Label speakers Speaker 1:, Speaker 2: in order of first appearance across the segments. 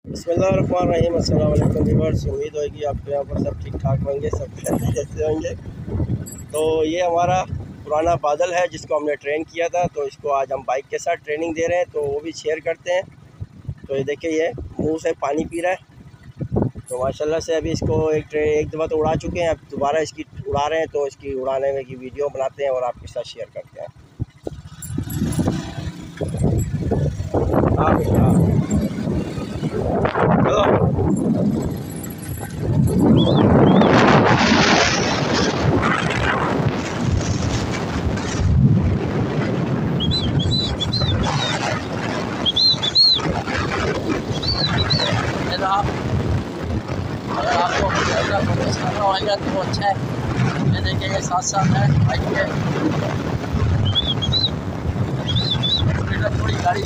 Speaker 1: बिस्मिल्लाहिर्रहमानिर्रहीम। अस्सलाम वालेकुम व्यूअर्स। उम्मीद होगी आपके यहाँ पर सब ठीक ठाक होंगे, सब खैरियत से होंगे। तो ये हमारा पुराना बादल है जिसको हमने ट्रेन किया था, तो इसको आज हम बाइक के साथ ट्रेनिंग दे रहे हैं, तो वो भी शेयर करते हैं। तो ये देखिए, ये मुंह से पानी पी रहा है। तो माशाल्लाह से अभी इसको एक दफ़ा तो उड़ा चुके हैं, अब दोबारा इसकी उड़ा रहे हैं, तो इसकी उड़ाने में की वीडियो बनाते हैं और आपके साथ शेयर करते हैं। हाँ बेटा,
Speaker 2: अगर आपको फोकस करना होगा तो अच्छा है। ये देखेंगे साथ साथ है बाइक के थोड़ी गाड़ी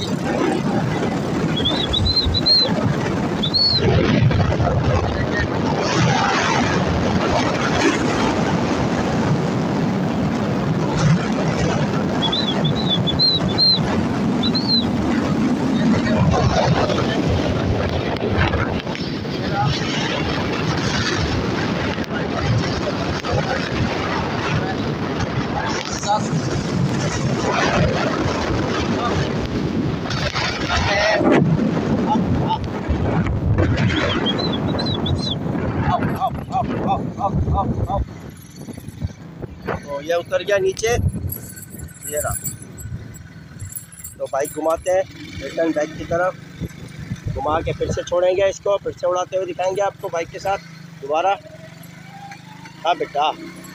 Speaker 1: तो ये उतर गया नीचे, ये रहा। तो बाइक घुमाते हैं रिटर्न बैक की तरफ, घुमा के फिर से छोड़ेंगे इसको, फिर से उड़ाते हुए दिखाएंगे आपको बाइक के साथ दोबारा। हाँ बेटा,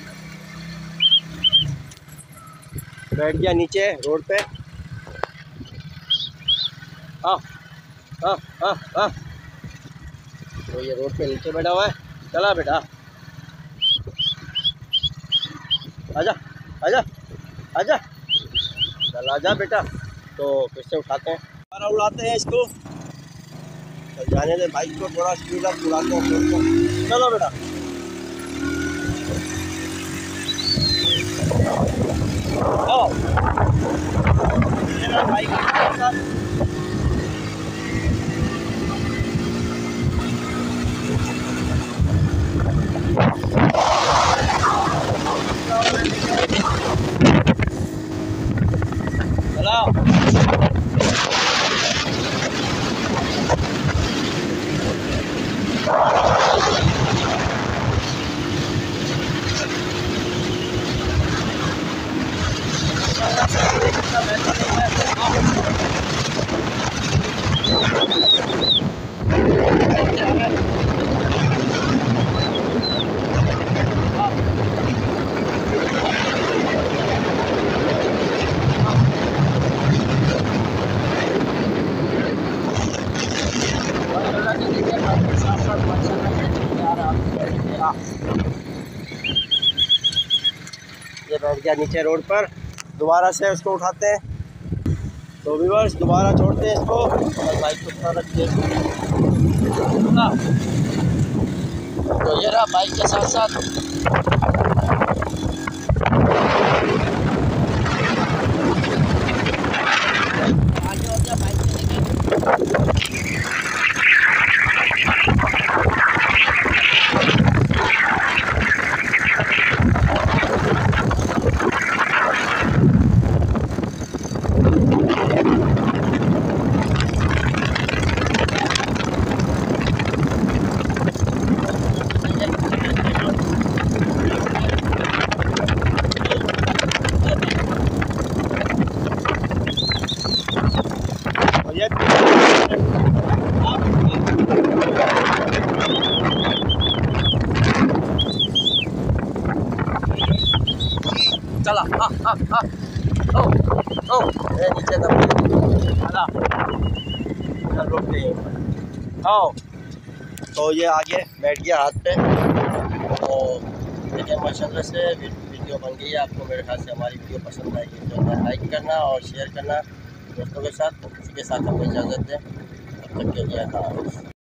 Speaker 1: बैठ गया नीचे रोड पे। हाँ हाँ हाँ हाँ, तो ये रोड पे नीचे बैठा हुआ है। चला बेटा, आजा आजा आजा, चल आजा बेटा। तो फिर से उठाते हैं, दोबारा उड़ाते हैं इसको। चल जाने दे बाइक को, थोड़ा स्पीड अप उड़ाते हैं रोड को। चलो बेटा, आओ बाइक के साथ। ये बैठ गया नीचे रोड पर, दोबारा से उसको उठाते हैं। तो व्यूअर्स दोबारा छोड़ते हैं इसको और बाइक को थोड़ा रखते हैं।
Speaker 2: तो ये रहा बाइक के साथ साथ। आगे हो गया बाइक चला। हाँ हाँ हाँ, ओ ओ
Speaker 1: नीचे दबा रुक गई। आओ, तो ये आगे बैठ गया हाथ पे। तो देखिए माशाल्लाह से वीडियो बन गई है। आपको मेरे ख्याल से हमारी वीडियो पसंद आएगी तो लाइक करना और शेयर करना दोस्तों के साथ। किसी के साथ हमको इजाज़त दें, तब तक के लिए।